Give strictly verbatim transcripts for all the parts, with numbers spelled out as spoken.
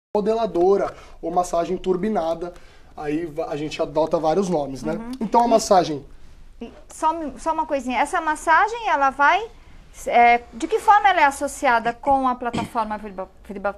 modeladora ou massagem turbinada, aí a gente adota vários nomes, né? Uhum. Então a massagem... Só, só uma coisinha, essa massagem, ela vai... É, de que forma ela é associada com a plataforma vibra, vibra...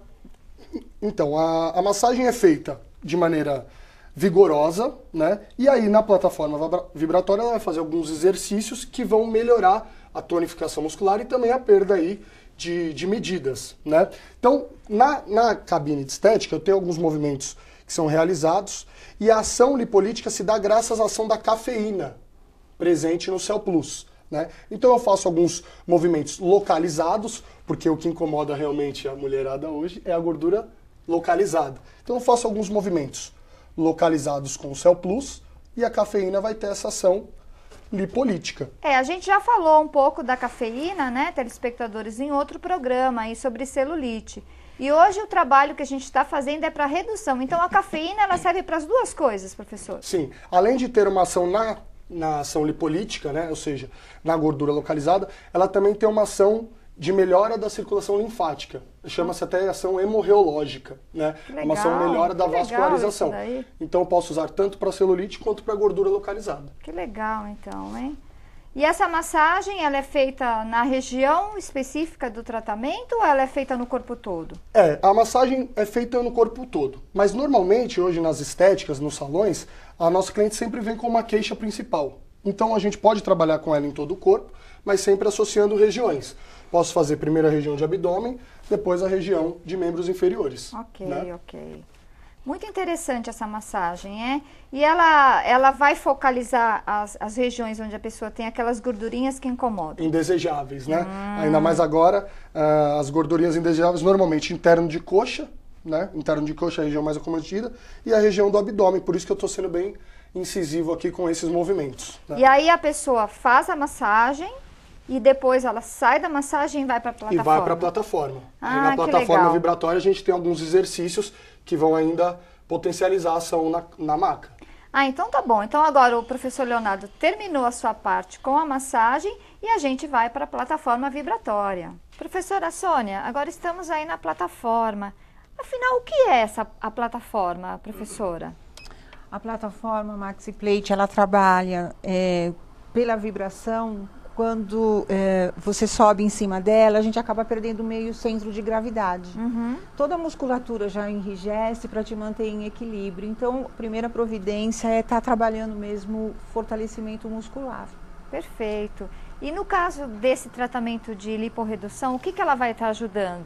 Então, a, a massagem é feita de maneira vigorosa, né? E aí na plataforma vibratória ela vai fazer alguns exercícios que vão melhorar a tonificação muscular e também a perda aí de, de medidas, né? Então, na, na cabine de estética eu tenho alguns movimentos que são realizados e a ação lipolítica se dá graças à ação da cafeína presente no Cell Plus, né? Então eu faço alguns movimentos localizados, porque o que incomoda realmente a mulherada hoje é a gordura localizada. Então eu faço alguns movimentos localizados com o Cell Plus e a cafeína vai ter essa ação lipolítica. É, a gente já falou um pouco da cafeína, né, telespectadores, em outro programa aí sobre celulite. E hoje o trabalho que a gente está fazendo é para redução. Então a cafeína ela serve para as duas coisas, professor? Sim, além de ter uma ação na, na ação lipolítica, né, ou seja, na gordura localizada, ela também tem uma ação de melhora da circulação linfática. Chama-se até ação hemorreológica, né? Legal, uma ação melhora da vascularização. Então eu posso usar tanto para celulite quanto para gordura localizada. Que legal, então, hein? E essa massagem, ela é feita na região específica do tratamento ou ela é feita no corpo todo? É, a massagem é feita no corpo todo. Mas normalmente, hoje nas estéticas, nos salões, a nossa cliente sempre vem com uma queixa principal. Então a gente pode trabalhar com ela em todo o corpo, mas sempre associando regiões. Posso fazer primeiro a região de abdômen, depois a região de membros inferiores. Ok, né? ok. Muito interessante essa massagem, é? E ela, ela vai focalizar as, as regiões onde a pessoa tem aquelas gordurinhas que incomodam. Indesejáveis, né? Hum. Ainda mais agora, uh, as gordurinhas indesejáveis, normalmente interno de coxa, né? Interno de coxa é a região mais acometida, e a região do abdômen, por isso que eu estou sendo bem incisivo aqui com esses movimentos. Né? E aí a pessoa faz a massagem e depois ela sai da massagem e vai para a plataforma. E vai para a plataforma. Ah, aí na plataforma legal. vibratória a gente tem alguns exercícios que vão ainda potencializar a ação na, na maca. Ah, então tá bom. Então agora o professor Leonardo terminou a sua parte com a massagem e a gente vai para a plataforma vibratória. Professora Sônia, agora estamos aí na plataforma. Afinal, o que é essa a plataforma, professora? A plataforma MaxiPlate, ela trabalha é, pela vibração. Quando é, você sobe em cima dela, a gente acaba perdendo meio centro de gravidade. Uhum. Toda a musculatura já enrijece para te manter em equilíbrio. Então, a primeira providência é estar tá trabalhando mesmo fortalecimento muscular. Perfeito. E no caso desse tratamento de liporredução, o que, que ela vai estar tá ajudando?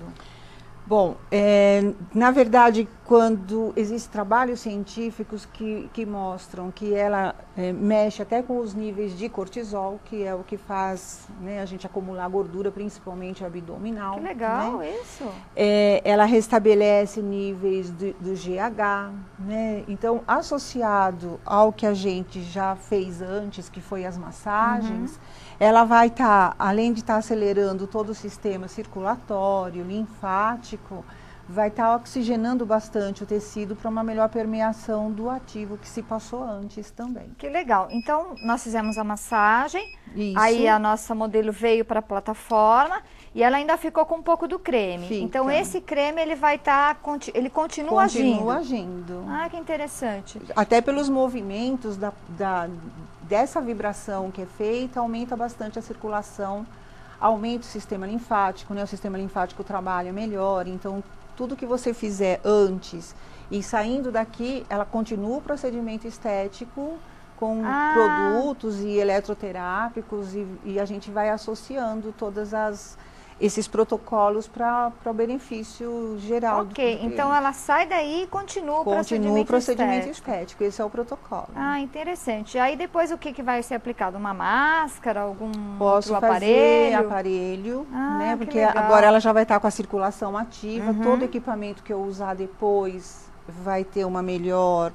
Bom, é, na verdade, quando existem trabalhos científicos que, que mostram que ela é, mexe até com os níveis de cortisol, que é o que faz, né, a gente acumular gordura, principalmente abdominal. Que legal, né? isso. É, ela restabelece níveis de, do G H, né? Então, associado ao que a gente já fez antes, que foi as massagens, uhum. ela vai estar, tá, além de estar tá acelerando todo o sistema circulatório, linfático, vai estar tá oxigenando bastante o tecido para uma melhor permeação do ativo que se passou antes também. Que legal. Então, nós fizemos a massagem, Isso. aí a nossa modelo veio para a plataforma e ela ainda ficou com um pouco do creme. Fica. Então, esse creme, ele vai estar, tá, ele continua, continua agindo. Continua agindo. Ah, que interessante. Até pelos movimentos da, da, dessa vibração que é feita, aumenta bastante a circulação, aumenta o sistema linfático, né? O sistema linfático trabalha melhor, então tudo que você fizer antes e saindo daqui, ela continua o procedimento estético com ah. produtos e eletroterápicos e, e a gente vai associando todas as esses protocolos para o benefício geral. Ok, do então ela sai daí e continua o continua procedimento, o procedimento estético. estético. Esse é o protocolo. Ah, interessante. Aí depois o que, que vai ser aplicado? Uma máscara, algum Posso outro fazer aparelho? aparelho, ah, né? Porque legal. agora ela já vai estar com a circulação ativa, uhum. todo equipamento que eu usar depois vai ter uma melhor,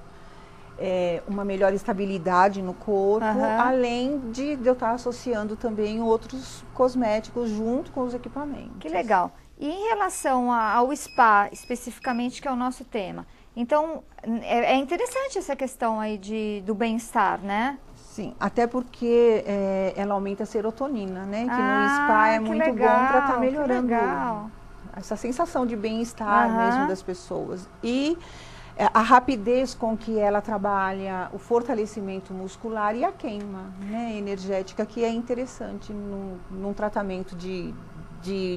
é, uma melhor estabilidade no corpo, uhum. além de, de eu estar associando também outros cosméticos junto com os equipamentos. Que legal. E em relação a, ao spa, especificamente, que é o nosso tema, então é, é interessante essa questão aí de, do bem-estar, né? Sim, até porque é, ela aumenta a serotonina, né? Que ah, no spa é muito legal, bom para estar melhorando essa sensação de bem-estar Aham. mesmo das pessoas. E é, a rapidez com que ela trabalha o fortalecimento muscular e a queima, né, energética, que é interessante num, num tratamento de, de,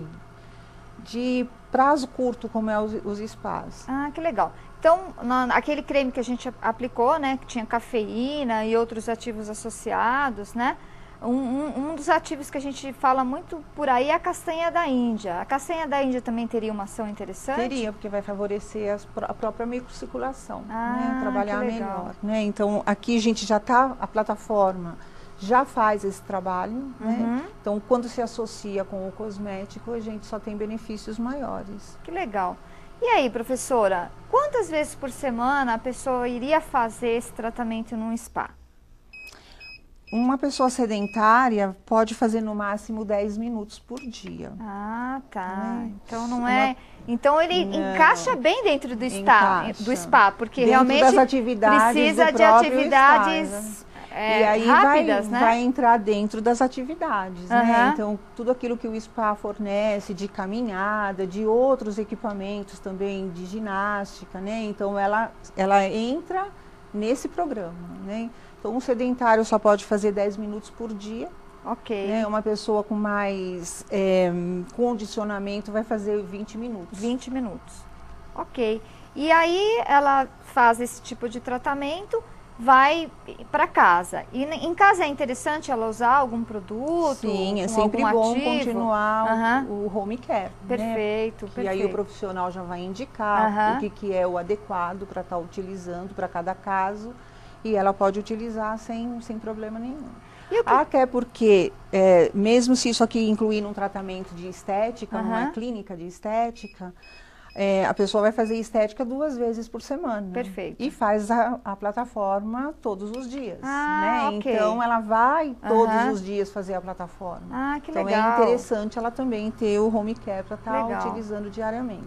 de prazo curto, como é os, os spas. Ah, que legal. Então, na, aquele creme que a gente aplicou, né, que tinha cafeína e outros ativos associados, né? Um, um, um dos ativos que a gente fala muito por aí é a castanha da Índia. A castanha da Índia também teria uma ação interessante? Teria, porque vai favorecer as, a própria microcirculação, Ah, né, trabalhar que legal. melhor. Né? Então, aqui a gente já está, a plataforma já faz esse trabalho, Uhum. né? Então, quando se associa com o cosmético, a gente só tem benefícios maiores. Que legal. E aí, professora, quantas vezes por semana a pessoa iria fazer esse tratamento num spa? Uma pessoa sedentária pode fazer no máximo dez minutos por dia. Ah, tá. Né? Então não Uma- é. Então ele Não. encaixa bem dentro do spa, Encaixa. do spa, porque Dentro realmente das atividades precisa do de próprio atividades spa, é, e aí rápidas, vai, né? vai entrar dentro das atividades, Aham. né? Então, tudo aquilo que o spa fornece de caminhada, de outros equipamentos também de ginástica, né? Então, ela, ela entra nesse programa, né? Então, um sedentário só pode fazer dez minutos por dia, Ok. né? Uma pessoa com mais é, condicionamento vai fazer vinte minutos. vinte minutos. Ok. E aí ela faz esse tipo de tratamento, vai para casa. E n- em casa é interessante ela usar algum produto? Sim, é com sempre algum bom ativo? continuar o- Aham. o, home care, né? Perfeito, E perfeito. aí o profissional já vai indicar Aham. o que, que é o adequado para estar utilizando para cada caso e ela pode utilizar sem, sem problema nenhum. E o que- Até porque, é, mesmo se isso aqui incluir num tratamento de estética, numa Aham. clínica de estética, é, a pessoa vai fazer estética duas vezes por semana. Perfeito. E faz a, a plataforma todos os dias. Ah, né? ok. Então ela vai todos Aham. os dias fazer a plataforma. Ah, que Então legal. é interessante ela também ter o home care para estar Legal. utilizando diariamente.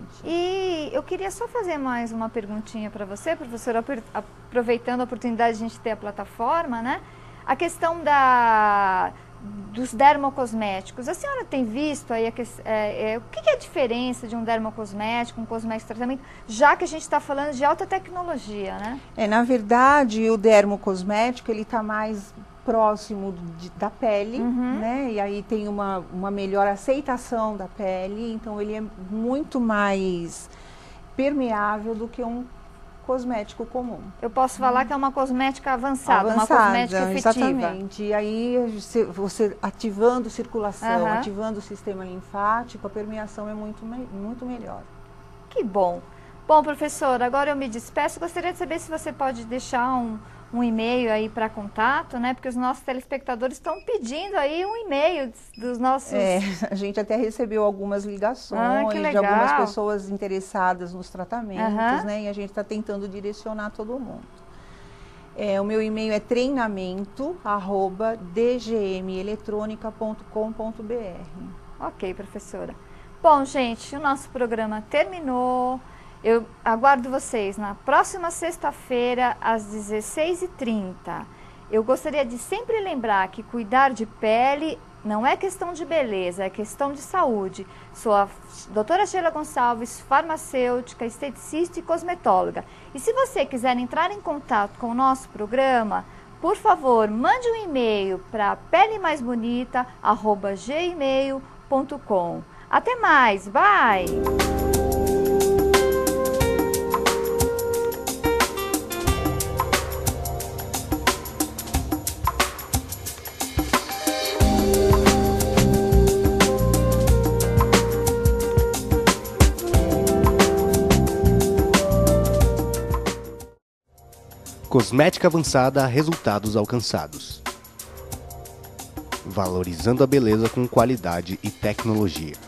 E eu queria só fazer mais uma perguntinha para você, professora, apro- aproveitando a oportunidade de a gente ter a plataforma, né? A questão da, dos dermocosméticos. A senhora tem visto aí a que- é, é, o que, que é a diferença de um dermocosmético, um cosmético de tratamento, já que a gente está falando de alta tecnologia, né? É, na verdade, o dermocosmético ele está mais próximo de- da pele, Uhum. né? E aí tem uma, uma melhor aceitação da pele, então ele é muito mais permeável do que um cosmético comum. Eu posso falar que é uma cosmética avançada, uma Avançada, cosmética efetiva. exatamente. E aí você- você ativando circulação, Aham. ativando o sistema linfático, a permeação é muito, me- muito melhor. Que bom. Bom, professora, agora eu me despeço. Gostaria de saber se você pode deixar um, um e-mail aí para contato, né? Porque os nossos telespectadores estão pedindo aí um e-mail dos nossos... É, a gente até recebeu algumas ligações Ah, que de legal. algumas pessoas interessadas nos tratamentos, Aham. né? E a gente está tentando direcionar todo mundo. É, o meu e-mail é treinamento arroba d g m eletrônica ponto com ponto b r. Ok, professora. Bom, gente, o nosso programa terminou. Eu aguardo vocês na próxima sexta-feira, às dezesseis e trinta. Eu gostaria de sempre lembrar que cuidar de pele não é questão de beleza, é questão de saúde. Sou a doutora Sheila Gonçalves, farmacêutica, esteticista e cosmetóloga. E se você quiser entrar em contato com o nosso programa, por favor, mande um e-mail para pele mais bonita arroba gmail ponto com. Até mais, bye! Cosmética avançada, resultados alcançados. Valorizando a beleza com qualidade e tecnologia.